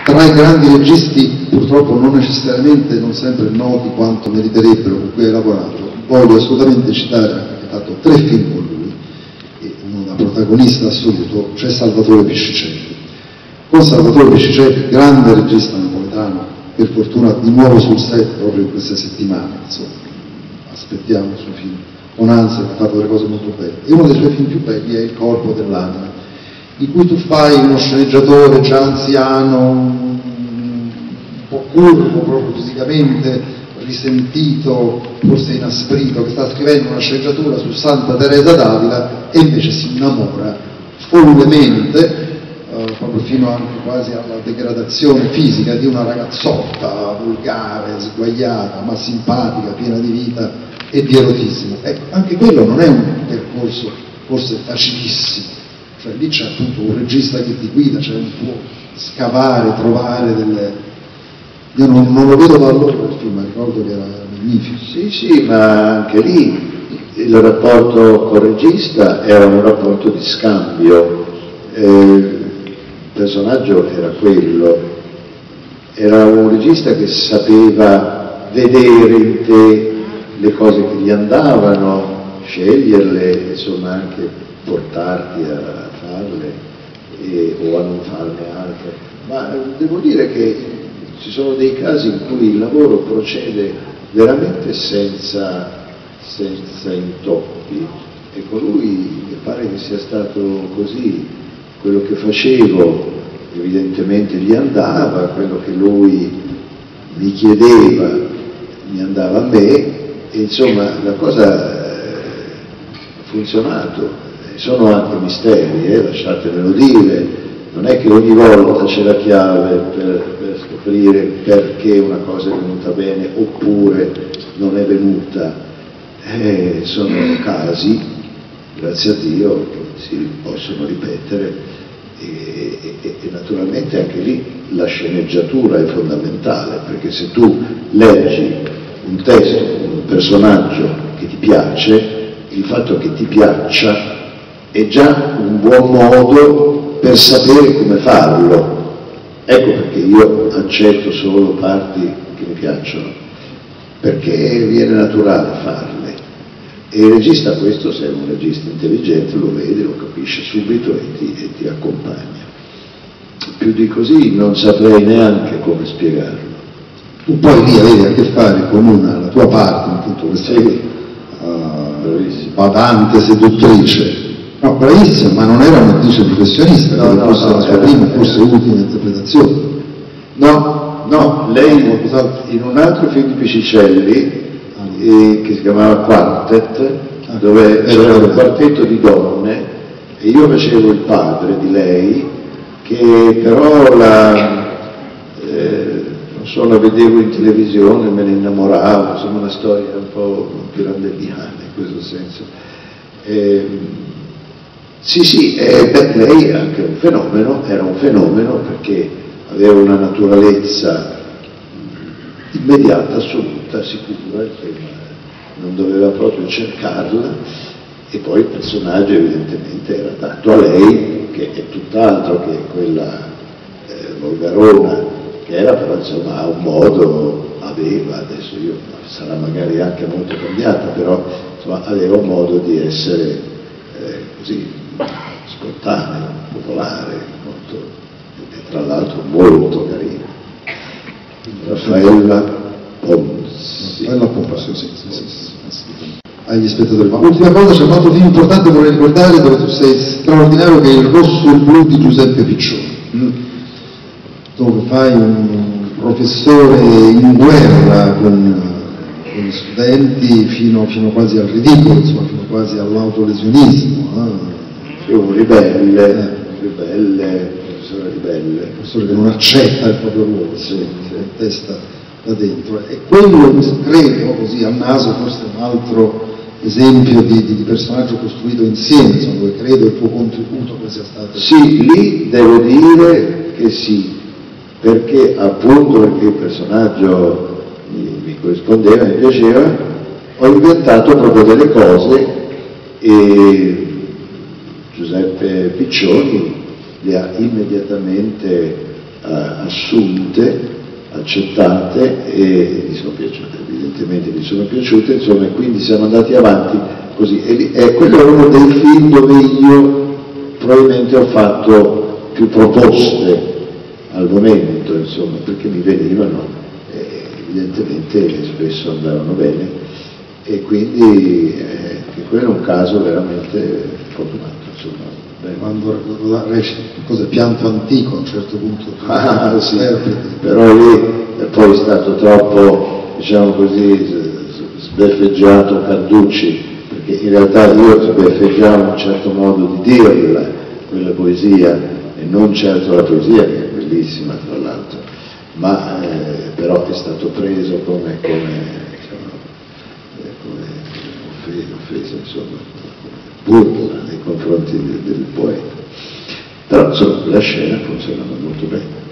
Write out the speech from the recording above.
tra i grandi registi, purtroppo non necessariamente, non sempre noti quanto meriterebbero, con cui hai lavorato, voglio assolutamente citare, ha fatto 3 film con lui, e uno da protagonista assoluto, c'è Salvatore Piscicelli. Con Salvatore Piscicelli, grande regista napoletano, per fortuna di nuovo sul set proprio in queste settimane, insomma, aspettiamo il suo film, con ansia, ha fatto delle cose molto belle. E uno dei suoi film più belli è Il corpo dell'anima, in cui tu fai uno sceneggiatore già anziano, un po' curvo proprio fisicamente, risentito, forse inasprito, che sta scrivendo una sceneggiatura su Santa Teresa d'Avila e invece si innamora follemente, proprio fino anche quasi alla degradazione fisica di una ragazzotta volgare, sguaiata, ma simpatica, piena di vita e di erotismo. Ecco, anche quello non è un percorso forse facilissimo, cioè lì c'è appunto un regista che ti guida, cioè un po' scavare, trovare delle... Io non lo vedo da allora quel film, ma ricordo che era magnifico. Sì, ma anche lì il rapporto col regista era un rapporto di scambio. Il personaggio era quello, era un regista che sapeva vedere in te le cose che gli andavano, sceglierle, insomma anche portarti a farle o a non farne altre. Ma devo dire che ci sono dei casi in cui il lavoro procede veramente senza intoppi, e con lui mi pare che sia stato così. Quello che facevo evidentemente gli andava, quello che lui mi chiedeva mi andava a me, e insomma la cosa ha funzionato. Sono anche misteri, lasciatemelo dire, non è che ogni volta c'è la chiave per scoprire perché una cosa è venuta bene oppure non è venuta. Sono casi, grazie a Dio, che si possono ripetere. E naturalmente anche lì la sceneggiatura è fondamentale, perché se tu leggi un testo, un personaggio che ti piace, il fatto che ti piaccia è già un buon modo per sapere come farlo. Ecco perché io accetto solo parti che mi piacciono, perché viene naturale farle. E il regista questo, se è un regista intelligente, lo vede, lo capisce subito e ti accompagna. Più di così non saprei neanche come spiegarlo. Tu poi lì avevi a che fare con la tua parte, appunto questa badante seduttrice. No, bravissima, ma non era un'attrice professionista, no, forse la sua prima, forse ultima interpretazione. No, lei in un altro film di Piscicelli, che si chiamava Quartet, dove c'era un quartetto di donne e io facevo il padre di lei, che però non so, la vedevo in televisione, me ne innamoravo, insomma una storia un po' pirandelliana in questo senso. Lei è anche un fenomeno, era un fenomeno perché aveva una naturalezza immediata, assoluta, sicura, non doveva proprio cercarla, e poi il personaggio evidentemente era adatto a lei, che è tutt'altro che quella volgarona che era, però insomma ha un modo, adesso sarà magari anche molto cambiata, però insomma aveva un modo di essere così spontaneo, popolare, molto, e tra l'altro molto carino. Raffaella Ponzi. Agli spettatori. Ma ultima cosa, c'è un altro film importante che vorrei ricordare, dove tu sei straordinario, che è Il rosso e il blu di Giuseppe Piccioni, dove fai un professore in guerra con gli studenti fino quasi al ridicolo, insomma, fino quasi all'autolesionismo. Un ribelle, professore ribelle. Professore che non accetta il proprio ruolo, si testa da dentro. E quello, credo, così a naso, forse è un altro esempio di personaggio costruito insieme, insomma, dove credo il tuo contributo sia stato... Sì, lì devo dire che sì, perché appunto perché il personaggio mi corrispondeva, mi piaceva, ho inventato proprio delle cose e Giuseppe Piccioni le ha immediatamente assunte, accettate e gli sono piaciute, evidentemente gli sono piaciute, insomma, e quindi siamo andati avanti così. E quello è uno dei film dove io probabilmente ho fatto più proposte al momento, insomma, perché mi venivano, evidentemente spesso andavano bene, e quindi quello è un caso veramente fortunato, insomma. Quando recita cos'è, Pianto Antico a un certo punto. Sì, però lì poi è stato troppo, diciamo così, sbeffeggiato Carducci, perché in realtà io sbeffeggiavo un certo modo di dirla, quella poesia, e non certo la poesia, che è bellissima tra l'altro, ma però è stato preso come offesa, insomma, burla nei confronti del poeta. Però insomma la scena funzionava molto bene.